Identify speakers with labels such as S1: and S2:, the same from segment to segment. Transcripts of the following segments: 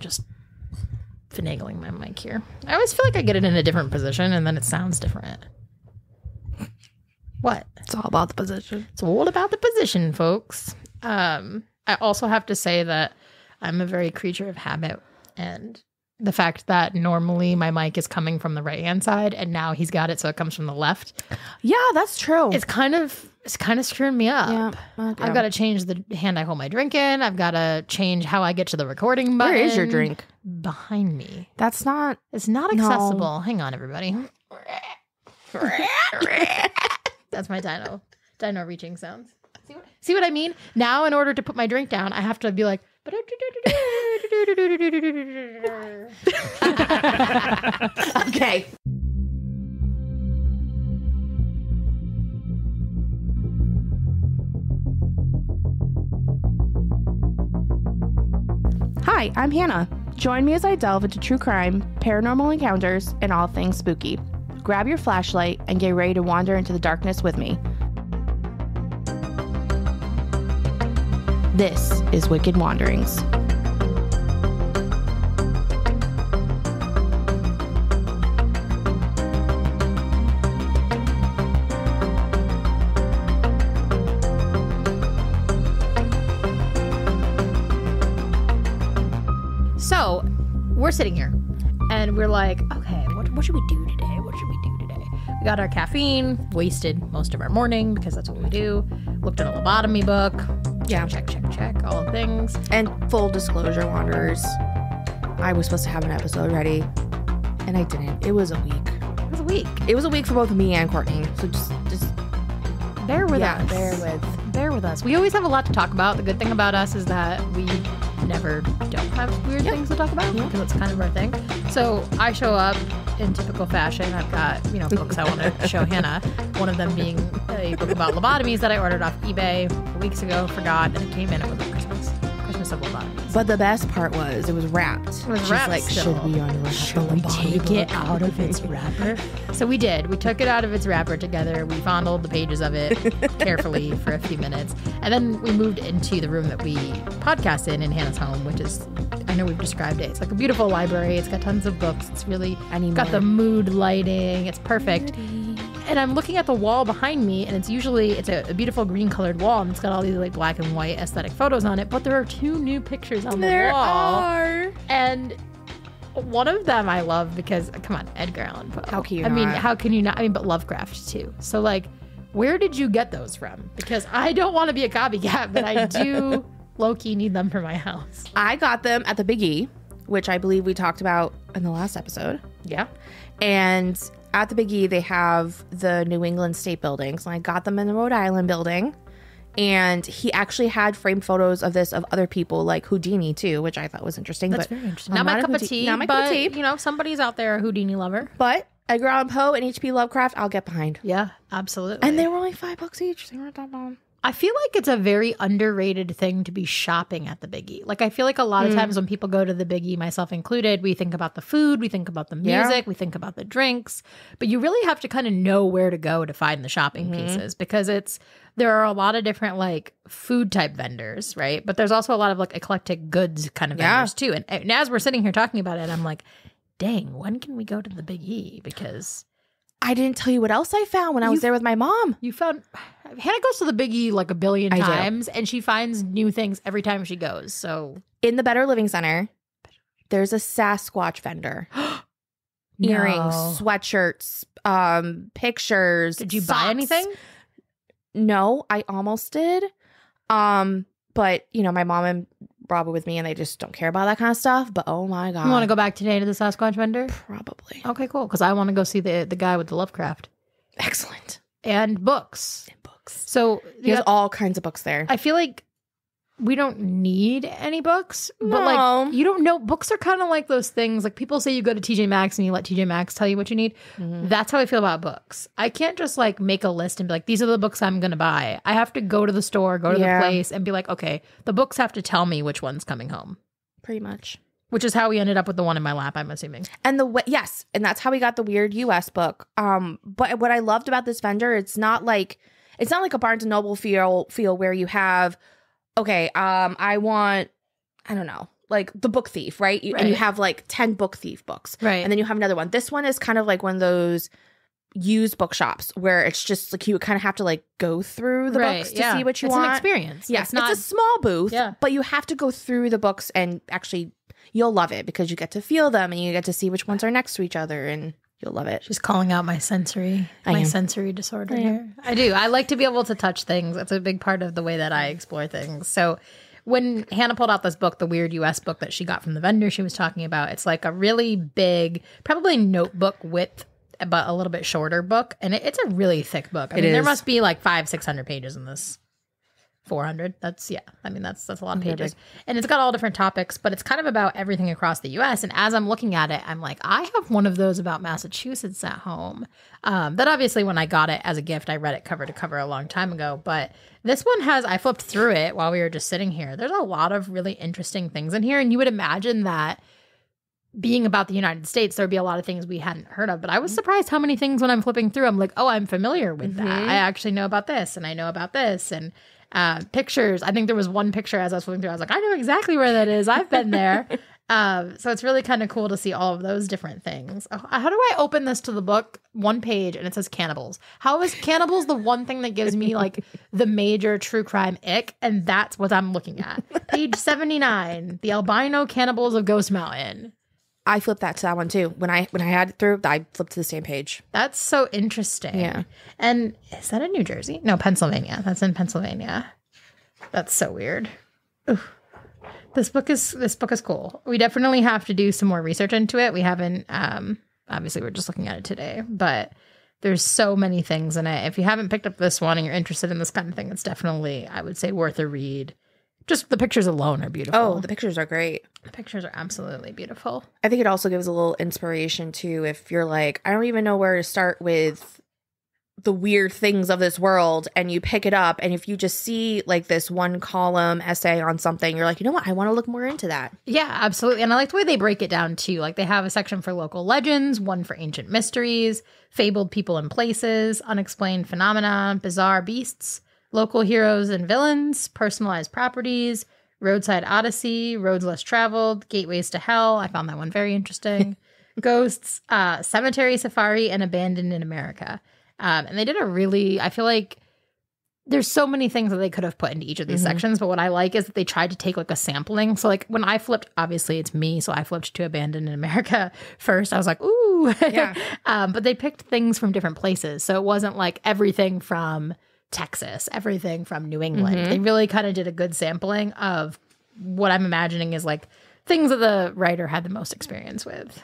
S1: just finagling my mic here. I always feel like I get it in a different position and then it sounds different. What?
S2: It's all about the position.
S1: It's all about the position, folks. I also have to say that I'm a very creature of habit, and the fact that normally my mic is coming from the right-hand side and now he's got it so it comes from the left.
S2: Yeah, that's true.
S1: It's kind of screwing me up.
S2: Yeah, okay.
S1: I've got to change the hand I hold my drink in. I've got to change how I get to the recording button.
S2: Where is your drink?
S1: Behind me.
S2: That's not...
S1: It's not accessible. Hang on, everybody. That's my dino reaching sounds. See what I mean? Now, in order to put my drink down, I have to be like...
S2: Okay. Hi, I'm Hannah. Join me as I delve into true crime, paranormal encounters, and all things spooky. Grab your flashlight and get ready to wander into the darkness with me. This is Wicked Wanderings.
S1: So, we're sitting here, and we're like, okay, what should we do today? We got our caffeine, wasted most of our morning, because that's what we do. Looked at a lobotomy book. Check, all the things.
S2: And full disclosure, Wanderers, I was supposed to have an episode ready, and I didn't. It was a week. It was a week for both me and Courtney, so just
S1: bear with us.
S2: Bear with us.
S1: We always have a lot to talk about. The good thing about us is that we never don't have weird things to talk about because it's kind of our thing. So I show up in typical fashion. I've got, books I want to show Hannah. One of them being a book about lobotomies that I ordered off eBay weeks ago, forgot, and it came in. It was like Christmas of lobotomies.
S2: But the best part was it was wrapped.
S1: She's like,
S2: still. Should we unwrap
S1: Should we take it out of its wrapper? So we did. We took it out of its wrapper together. We fondled the pages of it carefully for a few minutes. And then we moved into the room that we podcast in Hannah's home, which is, I know we've described it. It's like a beautiful library. It's got tons of books. It's really got the mood lighting. It's perfect. And I'm looking at the wall behind me, and it's a beautiful green colored wall, and it's got all these like black and white aesthetic photos on it. But there are 2 new pictures on the wall.
S2: There are.
S1: And one of them I love because, come on, Edgar Allan Poe.
S2: How can you
S1: not? How can you not? But Lovecraft too. So like, where did you get those from? Because I don't want to be a copycat, but I do low-key need them for my house.
S2: I got them at the Big E, which I believe we talked about in the last episode.
S1: Yeah.
S2: And at the Big E, they have the New England State buildings, and I got them in the Rhode Island building. And he actually had framed photos of other people, like Houdini too, which I thought was interesting.
S1: That's very interesting. Not my cup of tea. Not my cup of tea. Somebody's out there a Houdini lover.
S2: But Edgar Allan Poe and H.P. Lovecraft, I'll get behind.
S1: Yeah, absolutely.
S2: And they were only $5 each. They weren't that bad.
S1: I feel like it's a very underrated thing to be shopping at the Big E. Like, I feel like a lot of times when people go to the Big E, myself included, we think about the food, we think about the music, we think about the drinks, but you really have to kind of know where to go to find the shopping pieces, because there are a lot of different like food type vendors, right? But there's also a lot of like eclectic goods kind of vendors too. And as we're sitting here talking about it, I'm like, dang, when can we go to the Big E? Because
S2: I didn't tell you what else I found when I was there with my mom.
S1: You found... Hannah goes to the Big E like a billion times, and she finds new things every time she goes. So
S2: in the Better Living Center, there's a Sasquatch vendor. Earrings, sweatshirts, pictures.
S1: Did you
S2: socks.
S1: buy anything?
S2: No, I almost did. But my mom and Rob were with me, and they just don't care about that kind of stuff. But oh my god,
S1: you want to go back today to the Sasquatch vendor?
S2: Probably.
S1: Okay, cool. Because I want to go see the guy with the Lovecraft.
S2: Excellent.
S1: And books. So
S2: there's all kinds of books there.
S1: I feel like we don't need any books, but like you don't know. Books are kind of like those things. Like people say you go to TJ Maxx and you let TJ Maxx tell you what you need. That's how I feel about books. I can't just like make a list and be like, these are the books I'm going to buy. I have to go to the store, go to the place and be like, okay, the books have to tell me which one's coming home.
S2: Pretty much. Which
S1: is how we ended up with the one in my lap, I'm assuming.
S2: And and that's how we got the weird US book. But what I loved about this vendor, it's not like a Barnes and Noble feel where you have, okay, I want, I don't know, like The Book Thief, right? And you have like 10 Book Thief books.
S1: Right.
S2: And then you have another one. This one is kind of like one of those used bookshops where it's just like you kind of have to like go through the books to see what you want.
S1: It's an experience.
S2: Yeah, it's a small booth,
S1: Yeah.
S2: but you have to go through the books and actually you'll love it because you get to feel them and you get to see which ones are next to each other and you'll love it.
S1: She's calling out my sensory disorder here. I do. I like to be able to touch things. That's a big part of the way that I explore things. So when Hannah pulled out this book, the Weird US book that she got from the vendor she was talking about, it's like a really big, probably notebook width, but a little bit shorter book. And it's a really thick book. I mean, there must be like 500-600 pages in this. 400. That's a lot of pages. And it's got all different topics, but it's kind of about everything across the US. And as I'm looking at it, I'm like, I have one of those about Massachusetts at home. That obviously when I got it as a gift, I read it cover to cover a long time ago. But this one I flipped through it while we were just sitting here. There's a lot of really interesting things in here. And you would imagine that being about the United States, there'd be a lot of things we hadn't heard of. But I was surprised how many things when I'm flipping through, I'm like, oh, I'm familiar with that. I actually know about this and I know about this. And pictures. I think there was one picture as I was flipping through. I was like, I know exactly where that is. I've been there. So it's really kind of cool to see all of those different things. How do I open this to the book? One page and it says cannibals. How is cannibals the one thing that gives me like the major true crime ick? And that's what I'm looking at. Page 79, the albino cannibals of Ghost Mountain.
S2: I flipped that to that one too. When I had it through, I flipped to the same page.
S1: That's so interesting.
S2: Yeah.
S1: And is that in New Jersey? No, Pennsylvania. That's in Pennsylvania. That's so weird. Oof. This book is cool. We definitely have to do some more research into it. We haven't obviously we're just looking at it today, but there's so many things in it. If you haven't picked up this one and you're interested in this kind of thing, it's definitely, I would say, worth a read. Just the pictures alone are beautiful.
S2: Oh, the pictures are great.
S1: The pictures are absolutely beautiful.
S2: I think it also gives a little inspiration too if you're like, I don't even know where to start with the weird things of this world, and you pick it up and if you just see like this one column essay on something, you're like, you know what? I want to look more into that.
S1: Yeah, absolutely. And I like the way they break it down too. Like they have a section for local legends, one for ancient mysteries, fabled people and places, unexplained phenomena, bizarre beasts, local heroes and villains, personalized properties, roadside odyssey, roads less traveled, gateways to hell. I found that one very interesting. Ghosts, cemetery safari, and abandoned in America. And they did I feel like there's so many things that they could have put into each of these sections. But what I like is that they tried to take like a sampling. So like when I flipped, obviously it's me. So I flipped to abandoned in America first. I was like, ooh.
S2: Yeah.
S1: But they picked things from different places. So it wasn't like everything from Texas, everything from New England. They really kind of did a good sampling of what I'm imagining is like things that the writer had the most experience with.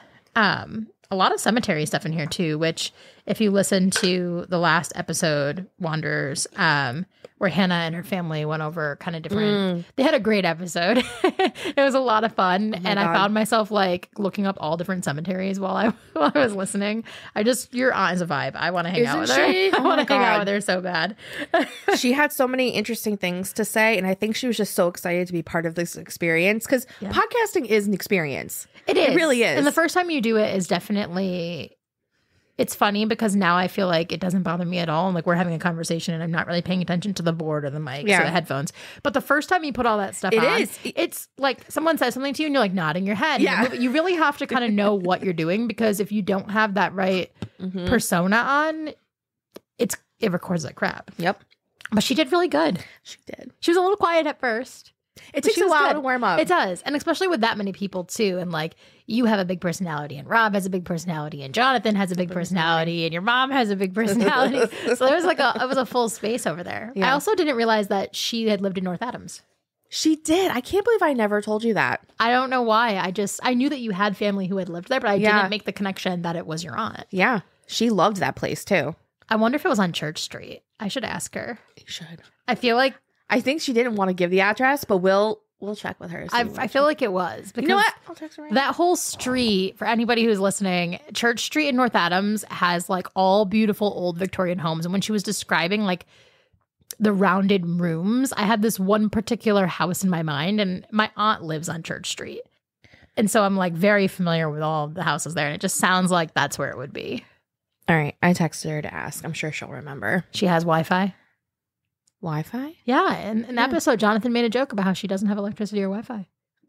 S1: A lot of cemetery stuff in here too, which if you listen to the last episode, Wanderers, where Hannah and her family went over kind of different, they had a great episode. It was a lot of fun. And I found myself like looking up all different cemeteries while I was listening. Your aunt is a vibe. I want to hang out with her. I want to hang out with her so bad.
S2: She had so many interesting things to say. And I think she was just so excited to be part of this experience because podcasting is an experience.
S1: It is.
S2: It really is.
S1: And the first time you do it is definitely, it's funny because now I feel like it doesn't bother me at all. And like we're having a conversation and I'm not really paying attention to the board or the mics or the headphones. But the first time you put all that stuff on, it's like someone says something to you and you're like nodding your head.
S2: Yeah.
S1: You really have to kind of know what you're doing because if you don't have that right persona on, it records like crap.
S2: Yep.
S1: But she did really good.
S2: She did.
S1: She was a little quiet at first.
S2: It takes a while to warm up.
S1: It does. And especially with that many people too. And like you have a big personality and Rob has a big personality and Jonathan has a big personality and your mom has a big personality. So there was like it was a full space over there. Yeah. I also didn't realize that she had lived in North Adams.
S2: She did. I can't believe I never told you that.
S1: I don't know why. I knew that you had family who had lived there, but I didn't make the connection that it was your aunt.
S2: Yeah. She loved that place too.
S1: I wonder if it was on Church Street. I should ask her.
S2: You should.
S1: I feel like
S2: I think she didn't want to give the address, but we'll check with her.
S1: I feel like it was. Because
S2: you know what? I'll text her right
S1: that whole street, for anybody who's listening, Church Street in North Adams has like all beautiful old Victorian homes. And when she was describing like the rounded rooms, I had this one particular house in my mind. And my aunt lives on Church Street. And so I'm like very familiar with all the houses there. And it just sounds like that's where it would be.
S2: All right. I texted her to ask. I'm sure she'll remember.
S1: She has Wi-Fi.
S2: Wi-Fi?
S1: Yeah. In an episode, Jonathan made a joke about how she doesn't have electricity or Wi-Fi.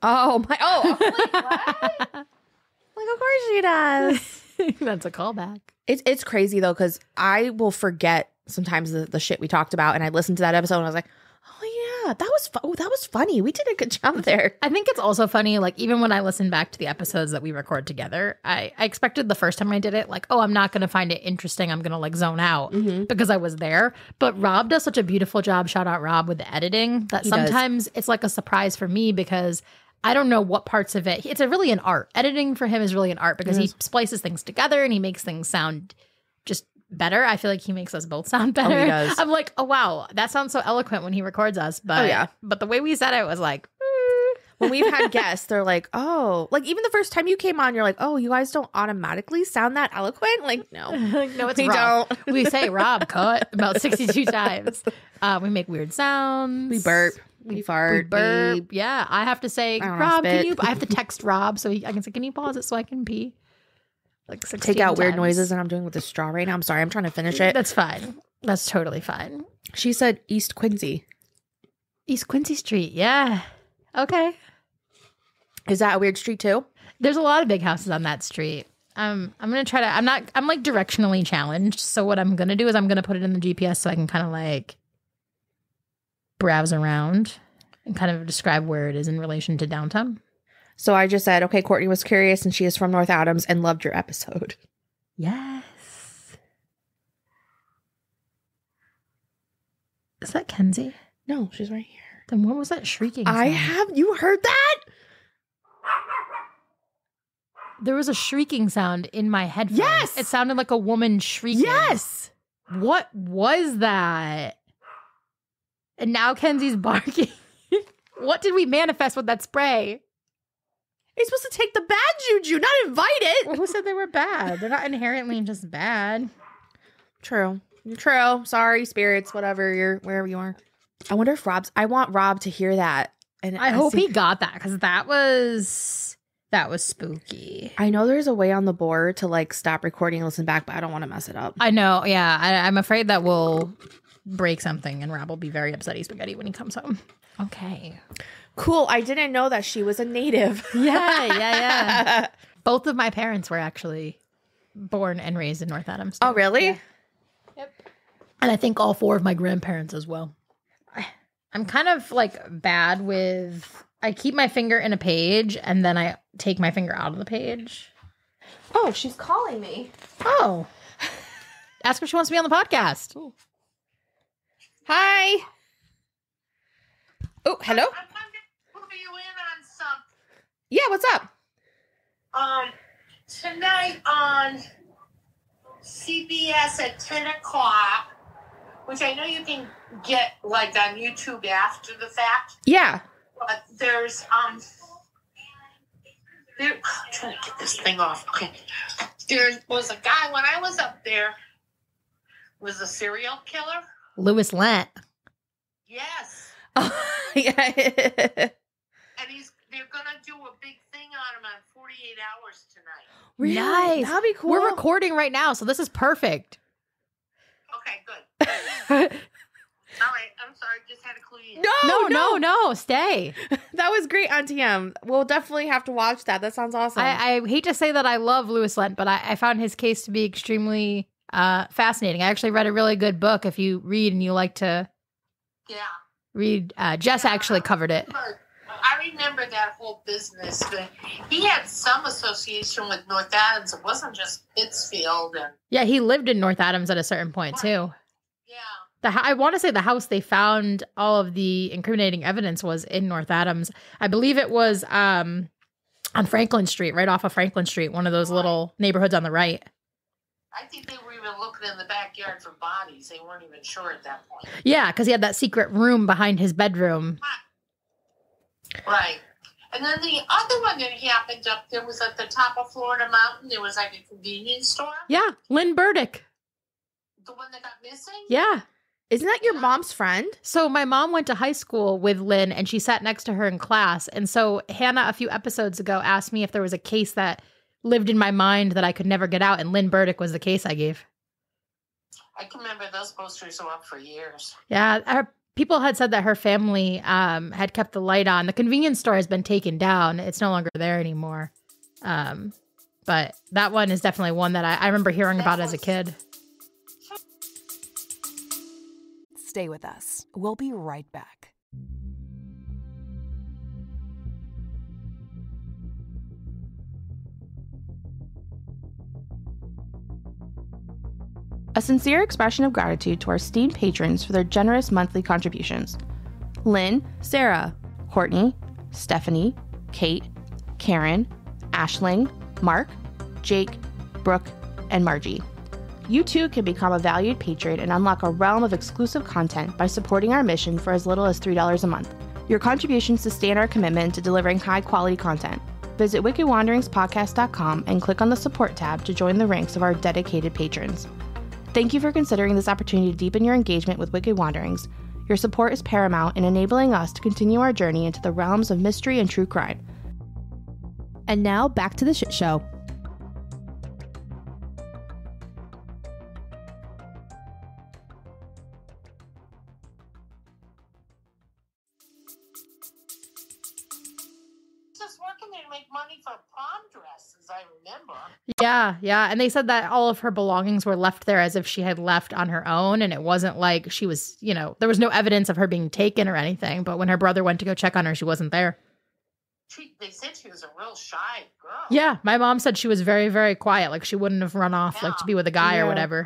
S2: Oh my! Oh, I'm like, what? Like, of course she does.
S1: That's a callback.
S2: It's crazy though, because I will forget sometimes the shit we talked about, and I listened to that episode and I was like, oh yeah, that was funny. We did a good job there.
S1: I think it's also funny, like, even when I listen back to the episodes that we record together, I expected the first time I did it, like, oh, I'm not going to find it interesting. I'm going to, like, zone out because I was there. But Rob does such a beautiful job, shout out Rob, with the editing, that sometimes it's like a surprise for me because I don't know what parts of it. It's really an art. Editing for him is really an art because he splices things together and he makes things sound just better. I feel like he makes us both sound better.
S2: Oh, he does.
S1: I'm like, oh wow, that sounds so eloquent when he records us. But but the way we said it was like,
S2: when we've had guests, they're like, oh, like even the first time you came on, you're like, oh, you guys don't automatically sound that eloquent. Like, no,
S1: no, it's
S2: we
S1: Rob.
S2: don't.
S1: We say Rob cut about 62 times. We make weird sounds.
S2: We burp. We fart.
S1: We burp. Yeah, I have to say,
S2: I don't know,
S1: Rob,
S2: spit.
S1: can you? I have to text Rob so I can say, can you pause it so I can pee? Like 16
S2: Take out weird
S1: times.
S2: noises that I'm doing with the straw right now. I'm sorry. I'm trying to finish it.
S1: That's fine. That's totally fine.
S2: She said East Quincy.
S1: East Quincy Street. Yeah. Okay.
S2: Is that a weird street too?
S1: There's a lot of big houses on that street. I'm gonna try to. I'm like directionally challenged. So what I'm gonna do is I'm gonna put it in the GPS so I can kind of like browse around and kind of describe where it is in relation to downtown.
S2: So I just said, okay, Courtney was curious and she is from North Adams and loved your episode.
S1: Yes. Is that Kenzie?
S2: No, she's right here.
S1: Then what was that shrieking sound?
S2: You heard that?
S1: There was a shrieking sound in my headphones.
S2: Yes!
S1: It sounded like a woman shrieking.
S2: Yes.
S1: What was that? And now Kenzie's barking. What did we manifest with that spray?
S2: You're supposed to take the bad juju, not invite it.
S1: Well, who said they were bad? They're not inherently just bad.
S2: True. Sorry, spirits, wherever you are. I wonder if I want Rob to hear that. And
S1: I hope he got that because that was spooky.
S2: I know there's a way on the board to like stop recording and listen back, but I don't want to mess it up.
S1: I know. Yeah. I'm afraid that we'll break something and Rob will be very upsetty spaghetti when he comes home. Okay.
S2: Cool. I didn't know that she was a native.
S1: Yeah. Both of my parents were actually born and raised in North Adams.
S2: Oh, really?
S1: Yeah. Yep. And I think all 4 of my grandparents as well. I'm kind of like bad with, I keep my finger in a page and then I take my finger out of the page.
S2: Oh, she's calling me.
S1: Oh. Ask her if she wants to be on the podcast.
S2: Ooh. Hi. Oh, hello?
S3: I'm trying to put you in on something.
S2: Yeah, what's up?
S3: Tonight on CBS at 10 o'clock, which I know you can get like on YouTube after the fact,
S2: Yeah.
S3: but there's I'm trying to get this thing off. Okay. There was a guy when I was up there was a serial killer.
S1: Louis Lent.
S3: Yes.
S2: Oh, yeah.
S3: And they're gonna do a big thing on him on 48 Hours tonight.
S2: Really?
S1: Nice.
S2: That'd be cool.
S1: We're recording right now, so this is perfect.
S3: Okay, good. All right, I'm sorry, just had to clue you in.
S1: No, stay.
S2: That was great, Auntie M. We'll definitely have to watch that. That sounds awesome.
S1: I hate to say that I love Louis Lent, but I found his case to be extremely fascinating. I actually read a really good book. If you read and you like to
S3: Yeah.
S1: read, Jess actually covered it.
S3: I remember that whole business. But he had some association with North Adams. It wasn't just Pittsfield. And
S1: Yeah, he lived in North Adams at a certain point too.
S3: yeah.
S1: I want to say the house they found all of the incriminating evidence was in North Adams. I believe it was on Franklin Street, right off of Franklin Street, one of those little neighborhoods on the right.
S3: I think they were even looking in the backyard for bodies. They weren't even sure at that point.
S1: Yeah, because he had that secret room behind his bedroom.
S3: Right. And then the other one that happened up there was at the top of Florida Mountain. There was like a convenience store.
S1: Yeah, Lynn Burdick.
S3: The one that got missing?
S1: Yeah.
S2: Isn't that your mom's friend?
S1: So my mom went to high school with Lynn and she sat next to her in class. And so Hannah, a few episodes ago, asked me if there was a case that lived in my mind that I could never get out. And Lynn Burdick was the case I gave.
S3: I can remember those posters were up for years.
S1: Yeah. people had said that her family had kept the light on. The convenience store has been taken down. It's no longer there anymore. But that one is definitely one that I remember hearing about as a kid.
S4: Stay with us. We'll be right back.
S2: A sincere expression of gratitude to our esteemed patrons for their generous monthly contributions. Lynn, Sarah, Courtney, Stephanie, Kate, Karen, Ashling, Mark, Jake, Brooke, and Margie. You too can become a valued patron and unlock a realm of exclusive content by supporting our mission for as little as $3 a month. Your contributions sustain our commitment to delivering high-quality content. Visit wickedwanderingspodcast.com and click on the support tab to join the ranks of our dedicated patrons. Thank you for considering this opportunity to deepen your engagement with Wicked Wanderings. Your support is paramount in enabling us to continue our journey into the realms of mystery and true crime. And now, back to the shit show.
S3: Just working there to make money for prom dresses, I remember.
S1: Yeah. And they said that all of her belongings were left there as if she had left on her own. And it wasn't like she was, there was no evidence of her being taken or anything. But when her brother went to go check on her, she wasn't there.
S3: They said she was a real shy girl.
S1: Yeah. My mom said she was very, very quiet. Like she wouldn't have run off like to be with a guy or whatever.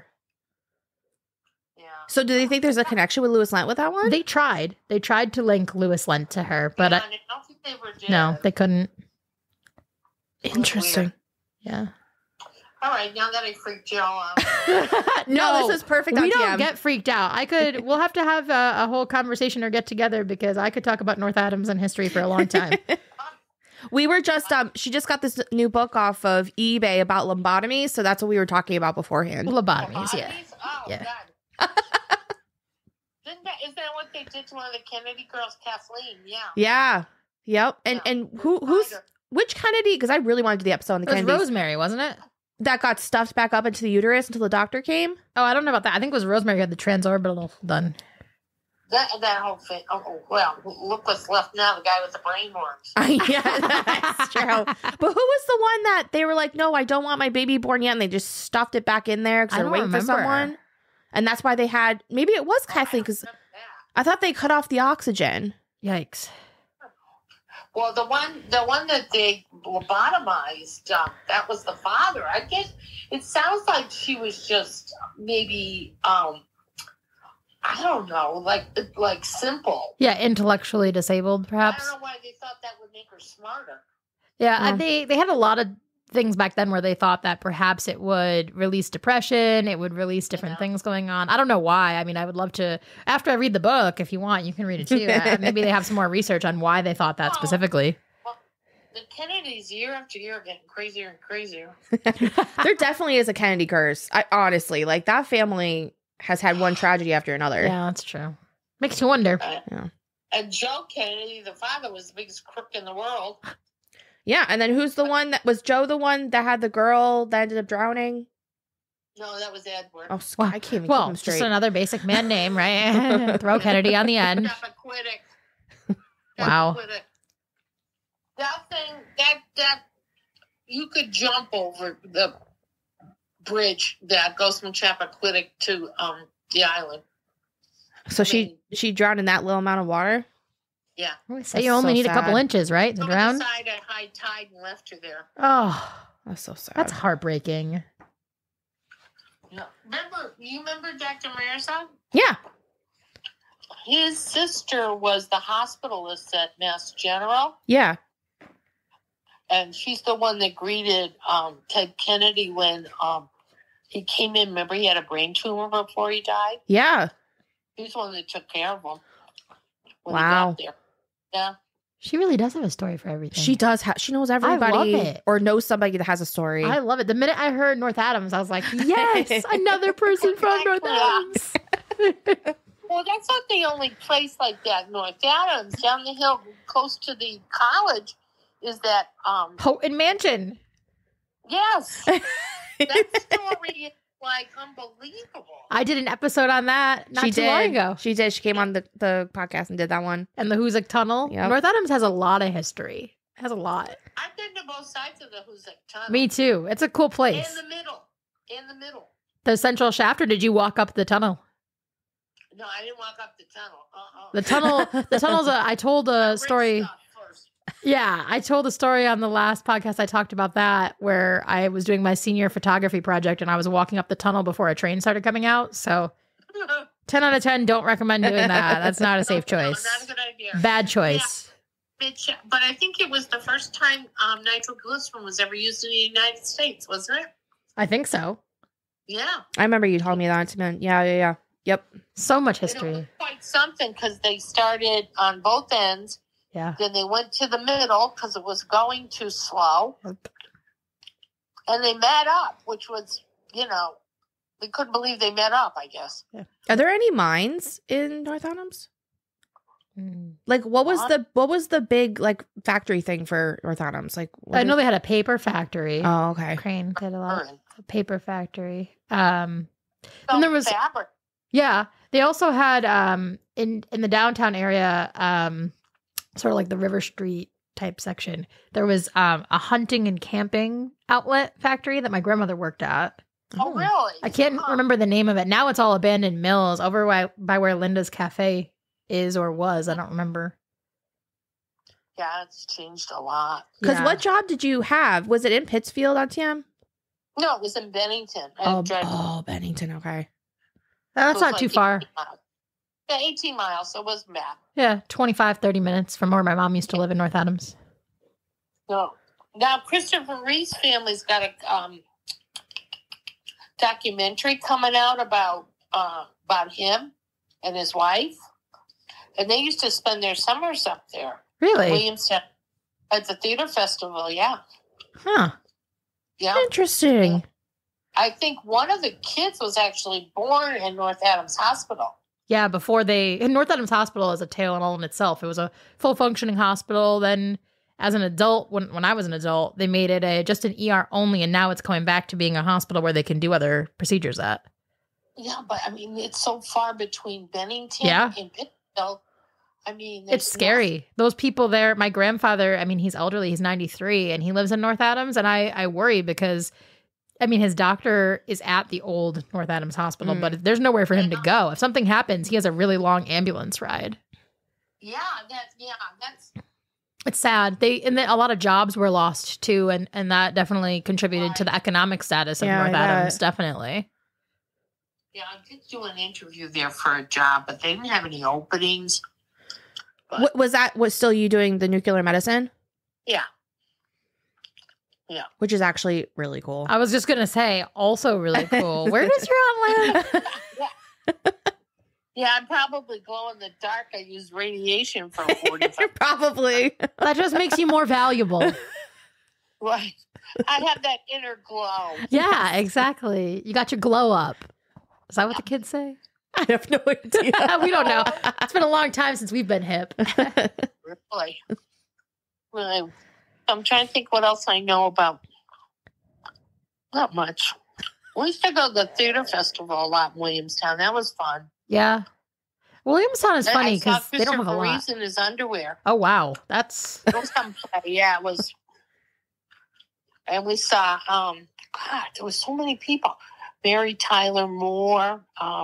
S3: Yeah.
S2: So do they think there's a connection with Louis Lent with that one?
S1: They tried to link Louis Lent to her, but
S3: I don't think they were dead.
S1: no, they couldn't.
S2: Interesting.
S1: Yeah.
S3: All right, now that I freaked you all out.
S2: No, this is perfect.
S1: We don't get freaked out. We'll have to have a whole conversation or get together because I could talk about North Adams and history for a long time.
S2: We were just, she just got this new book off of eBay about lobotomies, so that's what we were talking about beforehand.
S1: Lobotomies, yeah.
S3: Oh,
S1: Yeah.
S3: God. Isn't that what they did to one of the Kennedy girls, Kathleen? Yeah.
S2: Yeah. Yep. And which Kennedy? Because I really wanted to do the episode on the
S1: It was
S2: Kennedys.
S1: Rosemary, wasn't it?
S2: That got stuffed back up into the uterus until the doctor came?
S1: Oh, I don't know about that. I think it was Rosemary who had the transorbital done.
S3: That whole thing. Oh, well, look what's left now, the guy with the brain worms.
S2: Yeah, that's true. But who was the one that they were like, no, I don't want my baby born yet, and they just stuffed it back in there because
S1: I
S2: they're
S1: don't
S2: waiting for
S1: remember.
S2: someone? And that's why they had, maybe it was Kathleen, because I thought they cut off the oxygen.
S1: Yikes.
S3: Well, the one that they lobotomized, that was the father. I guess it sounds like she was just maybe, I don't know, like simple.
S1: Yeah, intellectually disabled,
S3: I
S1: perhaps.
S3: don't know why they thought that would make her smarter.
S1: Yeah, they had a lot of things back then where they thought that perhaps it would release depression, it would release different things going on. I don't know why. I mean, I would love to, after I read the book, if you want, you can read it too. Maybe they have some more research on why they thought that specifically.
S3: Well, the Kennedys year after year are getting crazier and crazier.
S2: There definitely is a Kennedy curse. Honestly, like that family has had one tragedy after another.
S1: Yeah, that's true. Makes you wonder.
S2: Yeah.
S3: And Joe Kennedy, the father, was the biggest crook in the world.
S2: Yeah, and then who's the one that was Joe, the one that had the girl that ended up drowning?
S3: No, that was Edward.
S2: Oh, I can't even keep
S1: Well,
S2: him straight.
S1: just another basic man name, right? Throw Kennedy on the end.
S3: Chappaquiddick.
S1: Wow.
S3: Chappaquiddick. That thing, that you could jump over the bridge that goes from Chappaquiddick to the island.
S2: So she drowned in that little amount of water?
S3: Yeah.
S1: We say you only
S2: so
S1: need a couple
S2: sad.
S1: inches, right? To
S3: Someone
S1: drown.
S3: decided at high tide and left her there.
S1: Oh,
S2: That's so sad.
S1: that's heartbreaking.
S3: Yeah. You remember Dr. Mirza?
S2: Yeah.
S3: His sister was the hospitalist at Mass General,
S2: Yeah.
S3: and she's the one that greeted Ted Kennedy when he came in. Remember, he had a brain tumor before he died?
S2: Yeah.
S3: He's the one that took care of him when
S2: Wow.
S3: he got there. Yeah.
S1: She really does have a story for everything.
S2: She does she knows everybody
S1: love it.
S2: or knows somebody that has a story.
S1: I love it. The minute I heard North Adams, I was like, yes, another person from North Adams.
S3: Well, that's not the only place like that. North Adams, down the hill, close to the college, is that
S1: Houghton Mansion.
S3: yes. That story like unbelievable.
S1: I did an episode on that not too long ago.
S2: She did. She came on the podcast and did that one.
S1: And the Hoosick Tunnel.
S2: Yep.
S1: North Adams has a lot of history. It has a lot.
S3: I've been to both sides of the Hoosick Tunnel.
S1: Me too. It's a cool place.
S3: In the middle.
S1: The central shaft, or did you walk up the tunnel?
S3: No, I didn't walk up the tunnel.
S1: The tunnel's I told a story.
S3: First.
S1: Yeah, I told a story on the last podcast. I talked about that where I was doing my senior photography project and I was walking up the tunnel before a train started coming out. So 10 out of 10, don't recommend doing that. That's not a safe choice.
S3: No, not a good idea.
S1: Bad choice.
S3: Yeah, but I think it was the first time nitroglycerin was ever used in the United States, wasn't it?
S1: I think so.
S3: Yeah.
S2: I remember you told me that. Yeah. Yep.
S1: So much
S3: And it
S1: history.
S3: was quite something because they started on both ends.
S1: Yeah.
S3: Then they went to the middle because it was going too slow. And they met up, which was, they couldn't believe they met up, I guess.
S2: Are there any mines in North Adams?
S1: Mm.
S2: Like, what was the big like factory thing for North Adams? Like,
S1: I know they had a paper factory.
S2: Oh, okay.
S1: Crane did a lot.
S3: Burn.
S1: A paper factory.
S3: So
S1: And there was
S3: fabric.
S1: Yeah, they also had in the downtown area, sort of like the River Street type section. There was a hunting and camping outlet factory that my grandmother worked at.
S3: Oh, really?
S1: I can't remember the name of it. Now it's all abandoned mills over by where Linda's Cafe is or was. I don't remember.
S3: Yeah, it's changed a lot.
S2: Because
S1: Yeah.
S2: what job did you have? Was it in Pittsfield on TM?
S3: No, it was in Bennington. I had to drive
S2: Oh, Bennington. Okay.
S1: That's
S3: It was
S1: not
S3: like
S1: too far.
S3: 18 miles. Yeah, 18 miles, so it wasn't bad.
S1: Yeah, 25, 30 minutes from where my mom used to live in North Adams.
S3: No. Now, Christopher Reeve's family's got a documentary coming out about him and his wife. And they used to spend their summers up there.
S1: Really?
S3: Williamstown at the theater festival, yeah.
S1: Huh.
S3: Yeah.
S2: Interesting.
S3: I think one of the kids was actually born in North Adams Hospital.
S1: Yeah, North Adams Hospital is a tale in all in itself. It was a full functioning hospital. Then as an adult, when I was an adult, they made it just an ER only. And now it's coming back to being a hospital where they can do other procedures at.
S3: Yeah, but I mean, it's so far between Bennington
S1: Yeah.
S3: and Pittsfield. I mean,
S1: It's scary. Those people there, my grandfather, I mean, he's elderly, he's 93, and he lives in North Adams. And I worry because, I mean, his doctor is at the old North Adams Hospital, but there's nowhere for him to go. If something happens, he has a really long ambulance ride.
S3: That's
S1: It's sad. A lot of jobs were lost too, and that definitely contributed to the economic status of
S2: Yeah,
S1: North
S2: I bet.
S1: Adams. Definitely.
S3: Yeah, I did do an interview there for a job, but they didn't have any openings. But,
S2: Was still you doing the nuclear medicine?
S3: yeah.
S2: Which is actually really cool.
S1: I was just gonna say, also really cool. Where does your aunt live?
S3: Yeah, I'm probably glow in the dark. I use radiation for 45.
S2: Probably.
S1: That just makes you more valuable.
S3: Right. I have that inner glow.
S1: Yeah, exactly. You got your glow up. Is that what the kids say?
S2: I have no idea.
S1: We don't know. It's been a long time since we've been hip.
S3: Really. Really. I'm trying to think what else I know about. Not much. We used to go to the theater festival a lot in Williamstown. That was fun.
S1: Yeah. Williamstown is funny
S3: I saw
S1: because they don't have a
S3: Christopher
S1: lot.
S3: Reeves in his underwear.
S1: Oh wow, that's
S3: It was some play. Yeah, it was. And we saw, God, there was so many people. Mary Tyler Moore.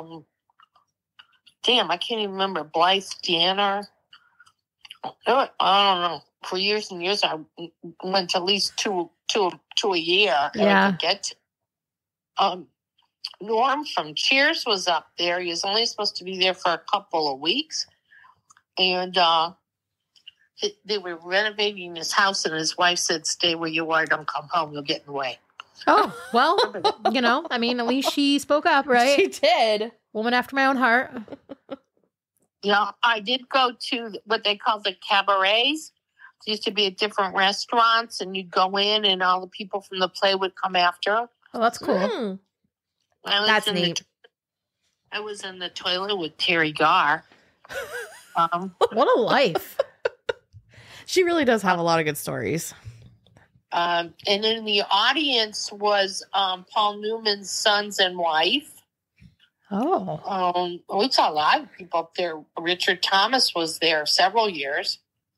S3: Damn, I can't even remember. Blythe Danner. I don't know. For years and years, I went to at least two a year. And I
S1: Yeah.
S3: could get to. Norm from Cheers was up there. He was only supposed to be there for a couple of weeks. And they were renovating his house, and his wife said, "Stay where you are. Don't come home. You'll get in the way."
S1: oh well. I mean, at least she spoke up, right?
S2: She did.
S1: Woman after my own heart.
S3: Yeah, I did go to what they call the cabarets. It used to be at different restaurants, and you'd go in, and all the people from the play would come after.
S1: Oh, that's cool.
S2: Mm.
S3: I
S2: Neat.
S3: was in the toilet with Terry Garr.
S1: What a life.
S2: She really does have a lot of good stories.
S3: And in the audience was Paul Newman's sons and wife.
S1: Oh.
S3: We saw a lot of people up there. Richard Thomas was there several years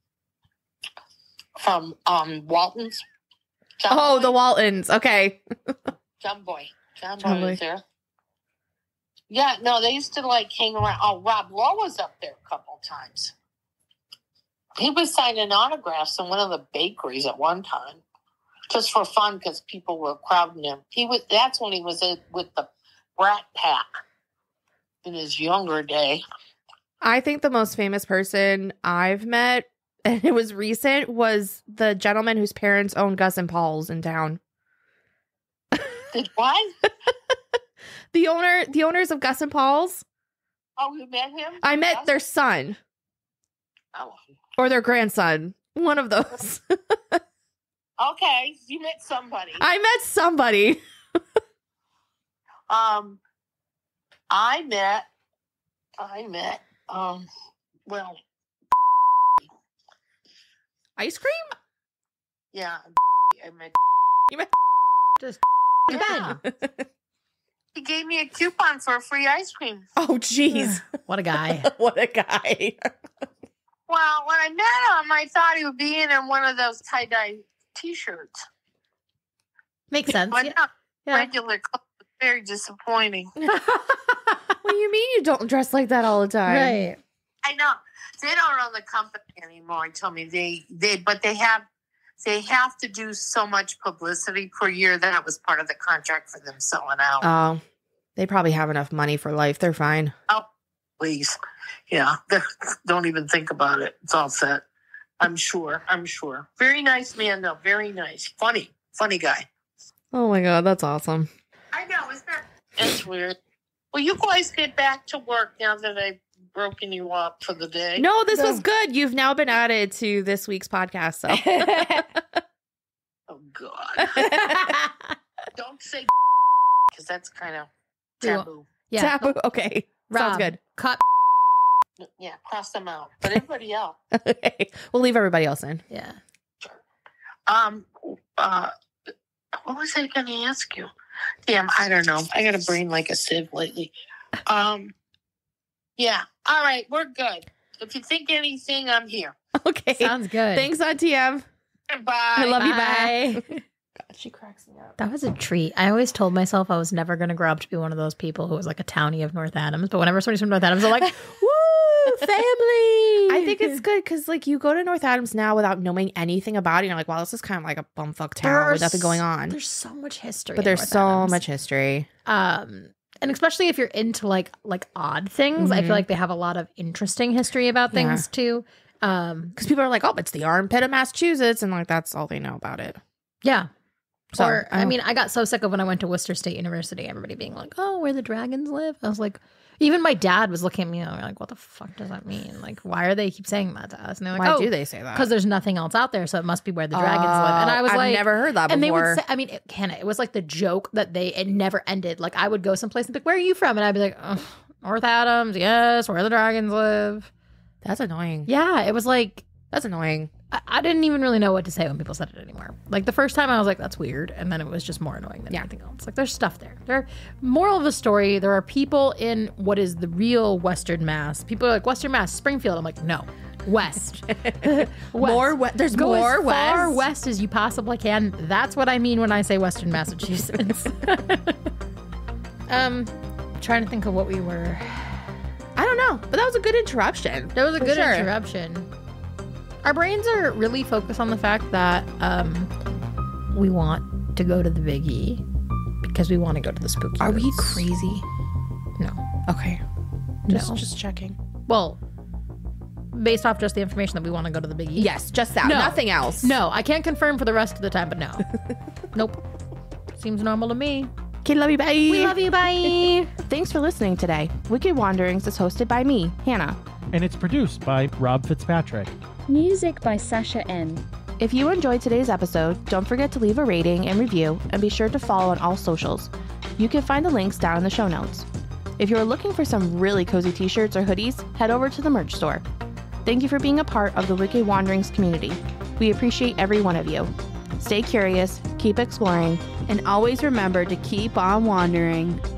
S3: from Walton's.
S2: Oh, the Waltons. Okay.
S3: John Boy
S2: John Boy.
S3: was there. Yeah, no, they used to like hang around. Oh, Rob Lowe was up there a couple times. He was signing autographs in one of the bakeries at one time, just for fun because people were crowding him. That's when he was with the Brat Pack in his younger day.
S2: I think the most famous person I've met, and it was recent, was the gentleman whose parents owned Gus and Paul's in town.
S3: Did what?
S2: The owners of Gus and Paul's.
S3: Oh, you met him?
S2: I met
S3: Yes?
S2: their son
S3: Oh,
S2: or their grandson. One of those.
S3: okay, you met somebody.
S2: I met somebody.
S3: I met. Well,
S2: Ice cream?
S3: yeah, I met.
S1: Just
S3: Yeah.
S1: Ben.
S3: He gave me a coupon for free ice cream.
S2: Oh, jeez.
S1: What a guy.
S2: What a guy.
S3: Well, when I met him, I thought he would be in one of those tie-dye T-shirts.
S1: Makes sense.
S3: But
S1: Yeah.
S3: not
S1: Yeah.
S3: regular clothes. Very disappointing.
S2: What do you mean you don't dress like that all the time?
S1: Right.
S3: I know they don't own the company anymore. He told me they have to do so much publicity per year. That was part of the contract for them selling out.
S2: Oh, they probably have enough money for life. They're fine.
S3: Oh, please, yeah. Don't even think about it. It's all set. I'm sure. Very nice man, though. Very nice. Funny guy.
S2: Oh my God, that's awesome.
S3: I know, isn't that? It's weird. Well, you guys get back to work now that I've broken you up for the day.
S2: No, this was good. You've now been added to this week's podcast. So
S3: Oh, God. Don't say because that's kind of taboo.
S1: Yeah.
S2: taboo. Okay,
S1: Rob,
S2: sounds good.
S1: Cut.
S3: Yeah, cross them out. But everybody else.
S2: Okay, we'll leave everybody else in.
S1: Yeah.
S3: What was I going to ask you? Damn, I don't know. I got a brain like a sieve lately. Yeah. All right, we're good. If you think anything, I'm here.
S2: Okay,
S1: Sounds good.
S2: thanks, TM.
S3: Bye.
S2: I love you.
S1: Bye.
S2: Bye. God, she cracks me up.
S1: That was a treat. I always told myself I was never going to grow up to be one of those people who was like a townie of North Adams. But whenever somebody's from North Adams, I'm like, woo, family.
S2: I think it's good because, like, you go to North Adams now without knowing anything about it. You're like, wow, this is kind of like a bumfuck town with nothing going on.
S1: There's so much history.
S2: But
S1: in
S2: there's
S1: North
S2: so
S1: Adams.
S2: much history.
S1: And especially if you're into like odd things, I feel like they have a lot of interesting history about things too.
S2: Because people are like, oh, it's the armpit of Massachusetts. And, like, that's all they know about it.
S1: Yeah.
S2: So,
S1: Or, I mean, I got so sick of when I went to Worcester State University, everybody being like, oh, where the dragons live. I was like, even my dad was looking at me and like, what the fuck does that mean? Like, why are they keep saying that to us? And they're like,
S2: why
S1: oh,
S2: do they say that?
S1: because there's nothing else out there, so it must be where the dragons live. And I was
S2: I've
S1: like,
S2: never heard that before.
S1: and they would say, I mean, it was like the joke that it never ended. Like, I would go someplace and be like, where are you from? And I'd be like, oh, North Adams, yes, where the dragons live.
S2: That's annoying.
S1: Yeah, it was like,
S2: That's annoying.
S1: I didn't even really know what to say when people said it anymore. Like the first time I was like, that's weird. And then it was just more annoying than anything else. Like there's stuff there. Moral of the story, there are people in what is the real Western Mass. People are like, Western Mass, Springfield. I'm like, no, West. West.
S2: There's
S1: Go
S2: more
S1: as far west as you possibly can. That's what I mean when I say Western Massachusetts. Trying to think of what we were.
S2: I don't know, but that was a good interruption.
S1: That was a
S2: For
S1: good
S2: sure.
S1: interruption. Our brains are really focused on the fact that we want to go to the Big E because we want to go to the spooky.
S2: Are we
S1: woods.
S2: crazy?
S1: No.
S2: Okay.
S1: No.
S2: Just checking.
S1: Well, based off just the information that we want to go to the Big E.
S2: Yes, just that.
S1: No.
S2: Nothing else.
S1: No, I can't confirm for the rest of the time, but no. Nope. Seems normal to me.
S2: Okay, love you. Bye.
S1: We love you. Bye.
S2: Thanks for listening today. Wicked Wanderings is hosted by me, Hannah.
S5: And it's produced by Rob Fitzpatrick.
S6: Music by Sasha N.
S2: If you enjoyed today's episode, don't forget to leave a rating and review, and be sure to follow on all socials. You can find the links down in the show notes. If you're looking for some really cozy t-shirts or hoodies, head over to the merch store. Thank you for being a part of the Wicked Wanderings community. We appreciate every one of you. Stay curious, keep exploring,
S7: And always remember to keep on wandering.